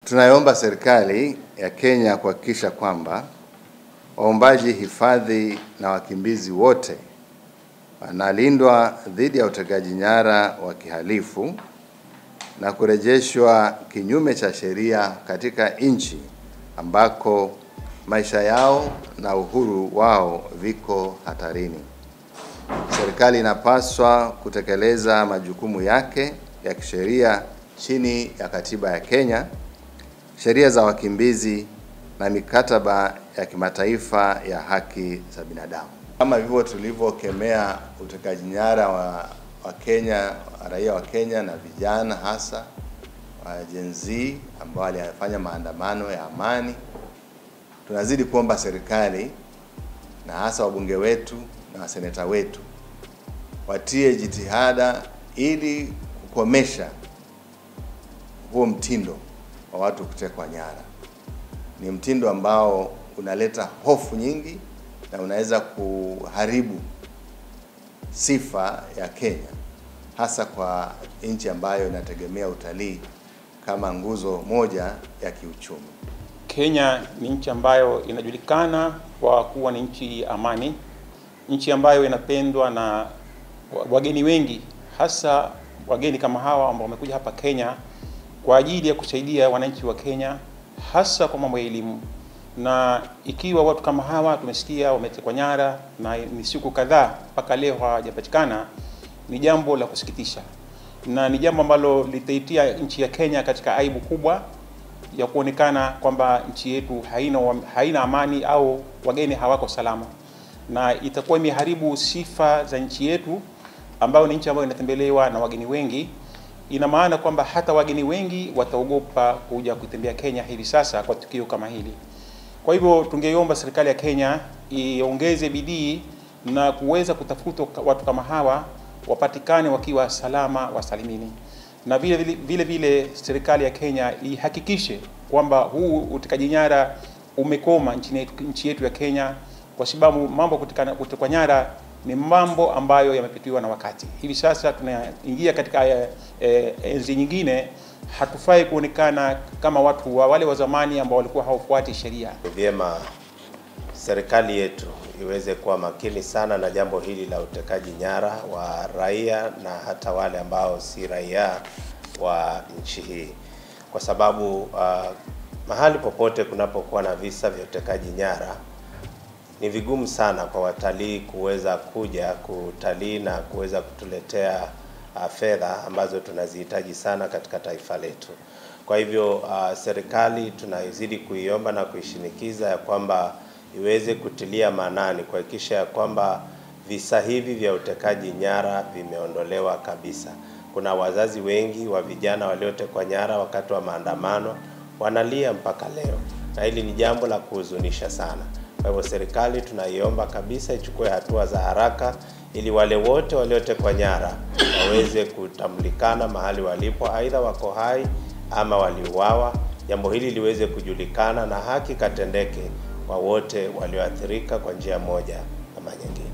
Tunaomba serikali ya Kenya kuhakikisha kwamba waombaji hifadhi na wakimbizi wote wanalindwa dhidi ya utekaji nyara wa kihalifu na kurejeshwa kinyume cha sheria katika nchi ambako maisha yao na uhuru wao viko hatarini. Serikali inapaswa kutekeleza majukumu yake ya kisheria chini ya katiba ya Kenya, sheria za wakimbizi na mikataba ya kimataifa ya haki za binadamu. Kama hivyo tulivyokemea utekaji nyara wa Kenya, raia wa Kenya na vijana hasa wa Gen Z ambao walifanya maandamano ya amani, tunazidi kuomba serikali na hasa wabunge wetu na seneta wetu watie jitihada ili kukomesha huo mtindo wa watu kutekwa nyara. Ni mtindo ambao unaleta hofu nyingi na unaweza kuharibu sifa ya Kenya, hasa kwa nchi ambayo inategemea utalii kama nguzo moja ya kiuchumi. Kenya ni nchi ambayo inajulikana kwa kuwa ni nchi amani, nchi ambayo inapendwa na wageni wengi, hasa wageni kama hawa ambao wamekuja hapa Kenya kwa ajili ya kusaidia wananchi wa Kenya hasa kwa mambo ya elimu. Na ikiwa watu kama hawa tumesikia wametekwa nyara na ni siku kadhaa mpaka leo hawajapatikana, ni jambo la kusikitisha na ni jambo ambalo litaitia nchi ya Kenya katika aibu kubwa ya kuonekana kwamba nchi yetu haina amani au wageni hawako salama, na itakuwa imeharibu sifa za nchi yetu ambayo ni nchi ambayo inatembelewa na wageni wengi. Ina maana kwamba hata wageni wengi wataogopa kuja kutembea Kenya hivi sasa kwa tukio kama hili. Kwa hivyo tungeomba serikali ya Kenya iongeze bidii na kuweza kutafuta watu kama hawa wapatikane wakiwa salama wasalimini. Na vile serikali ya Kenya ihakikishe kwamba huu utekaji nyara umekoma nchi yetu ya Kenya, kwa sababu mambo kutekwa nyara ni mambo ambayo yamepitiwa na wakati. Hivi sasa tunaingia katika enzi nyingine, hatufai kuonekana kama watu wale wa zamani ambao walikuwa hawafuati sheria. Vyema serikali yetu iweze kuwa makini sana na jambo hili la utekaji nyara wa raia na hata wale ambao si raia wa nchi hii, kwa sababu mahali popote kunapokuwa na visa vya utekaji nyara ni vigumu sana kwa watalii kuweza kuja kutalii na kuweza kutuletea fedha ambazo tunazihitaji sana katika taifa letu. Kwa hivyo serikali tunaizidi kuiomba na kuishinikiza ya kwamba iweze kutilia maanani kuhakikisha ya kwamba visa hivi vya utekaji nyara vimeondolewa kabisa. Kuna wazazi wengi wa vijana waliotekwa nyara wakati wa maandamano wanalia mpaka leo, na hili ni jambo la kuhuzunisha sana. Kwa hivyo serikali tunaiomba kabisa ichukue hatua za haraka ili wale wote waliotekwa nyara waweze kutambulikana mahali walipo, aidha wako hai ama waliuawa. Jambo hili liweze kujulikana na haki katendeke kwa wote walioathirika kwa njia moja ama nyingine.